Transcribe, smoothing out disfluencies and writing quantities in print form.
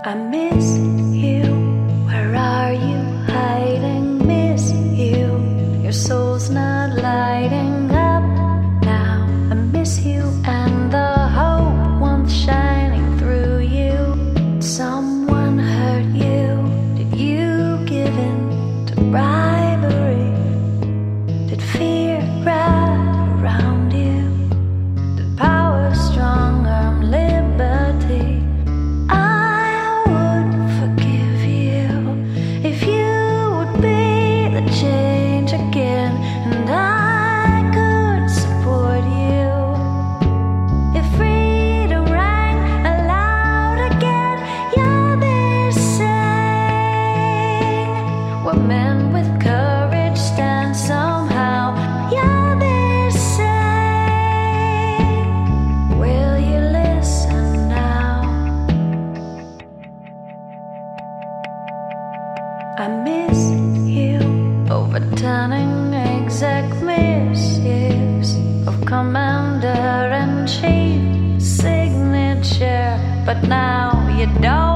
I miss you. Where are you hiding? Miss you. Your soul's not lighting up now. I miss you and the hope once shining through you. Someone hurt you. Did you give in to bribery? Did fear wrap around you? Did power strong arm liberty? I would forgive you if you would be the change again, and I could support you. If freedom rang aloud again, you're this saying, where men with courage stand somehow. You're this saying, will you listen now? I miss you, overturning exact misuse of commander-in-chief signature, but now you don't.